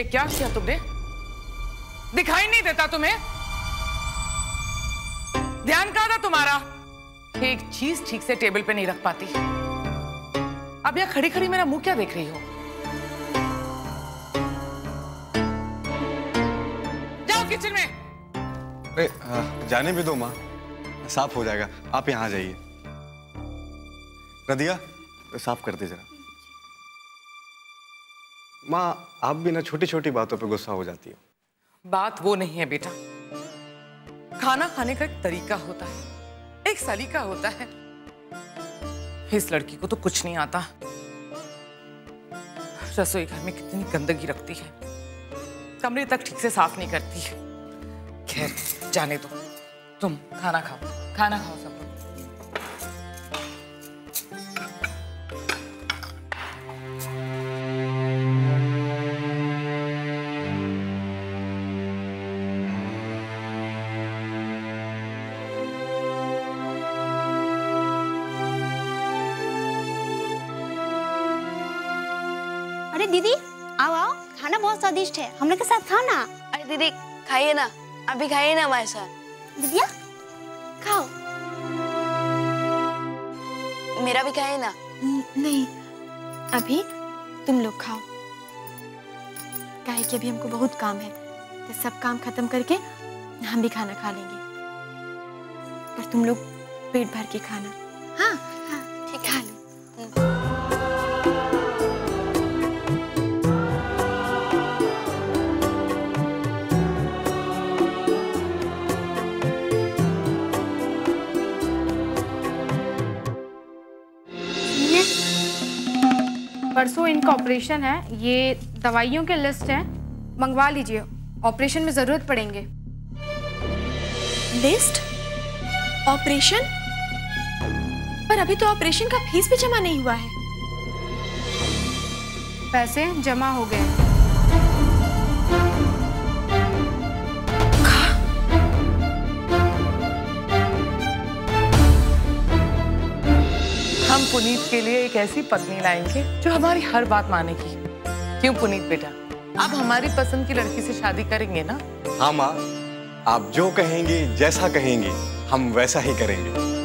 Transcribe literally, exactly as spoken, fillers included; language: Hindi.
ये क्या किया तुमने? दिखाई नहीं देता तुम्हें? ध्यान कहाँ था तुम्हारा? एक चीज ठीक से टेबल पे नहीं रख पाती। अब यहाँ खड़ी खड़ी मेरा मुंह क्या देख रही हो? जाओ किचन में। अरे जाने भी दो माँ, साफ हो जाएगा। आप यहाँ आ जाइए। नदिया साफ कर दे जरा। माँ आप भी ना छोटी छोटी बातों पे गुस्सा हो जाती हो। बात वो नहीं है बेटा, खाना खाने का एक तरीका होता है, एक सलीका होता है। इस लड़की को तो कुछ नहीं आता। रसोई घर में कितनी गंदगी रखती है, कमरे तक ठीक से साफ नहीं करती है। खैर जाने दो, तुम खाना खाओ, खाना खाओ सब लोग। अरे दीदी आओ आओ, खाना बहुत स्वादिष्ट है, हम लोग के साथ खाओ ना। अरे दीदी खाइए ना, अभी खाइए ना हमारे साथ। दीदिया खाओ। मेरा भी खाइए ना। नहीं अभी तुम लोग खाओ, काहे कि अभी हमको बहुत काम है, तो सब काम खत्म करके हम भी खाना खा लेंगे। पर तुम लोग पेट भर के खाना। हाँ हाँ ठीक खा लो। परसों इनका ऑपरेशन है, ये दवाइयों के लिस्ट है, मंगवा लीजिए, ऑपरेशन में जरूरत पड़ेंगे। लिस्ट? ऑपरेशन? पर अभी तो ऑपरेशन का फीस भी जमा नहीं हुआ है। पैसे जमा हो गए। हम पुनीत के लिए एक ऐसी पत्नी लाएंगे जो हमारी हर बात मानेगी। क्यों पुनीत बेटा, आप हमारी पसंद की लड़की से शादी करेंगे ना? हाँ माँ, आप जो कहेंगी, जैसा कहेंगी, हम वैसा ही करेंगे।